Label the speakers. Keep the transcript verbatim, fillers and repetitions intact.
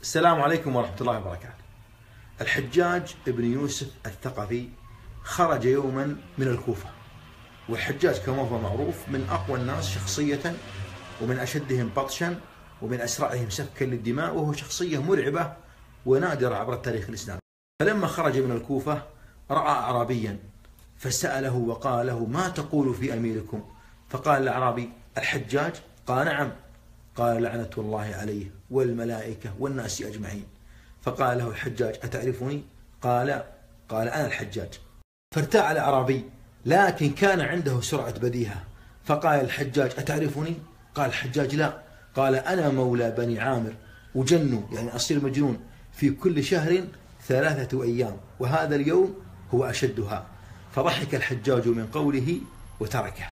Speaker 1: السلام عليكم ورحمة الله وبركاته. الحجاج ابن يوسف الثقفي خرج يوما من الكوفة، والحجاج كما هو معروف من أقوى الناس شخصية ومن أشدهم بطشا ومن أسرعهم سفكا للدماء، وهو شخصية مرعبة ونادرة عبر التاريخ الإسلامي. فلما خرج من الكوفة رأى أعرابيا فسأله وقال له: ما تقول في أميركم؟ فقال الأعرابي: الحجاج؟ قال: نعم. قال: لعنة الله عليه والملائكة والناس أجمعين. فقال له الحجاج: أتعرفني؟ قال: قال أنا الحجاج. فارتاع الأعرابي، لكن كان عنده سرعة بديهة، فقال الحجاج: أتعرفني؟ قال الحجاج: لا. قال: أنا مولى بني عامر، وجن يعني أصير مجنون في كل شهر ثلاثة أيام، وهذا اليوم هو أشدها. فضحك الحجاج من قوله وتركه.